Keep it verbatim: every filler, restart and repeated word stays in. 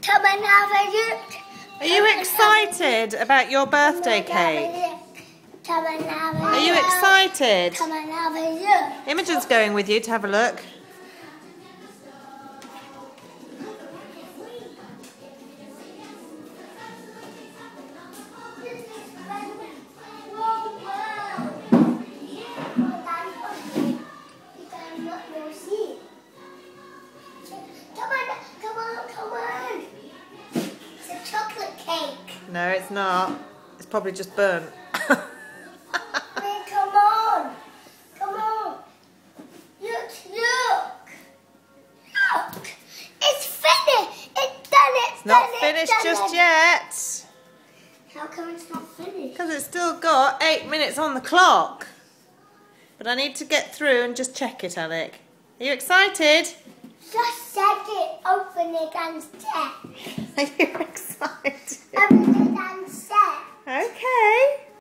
Come and have a look. Are you excited about your birthday cake? Come and have a look. Are you excited? Come and have a look. Imogen's going with you to have a look. No, it's not. It's probably just burnt. Come on. Come on. Look, look. Look. It's finished. It's done it. It's not done finished it, just it. yet. How come it's not finished? Because it's still got eight minutes on the clock. But I need to get through and just check it, Alec. Are you excited? Just check it. Open it and check. Are you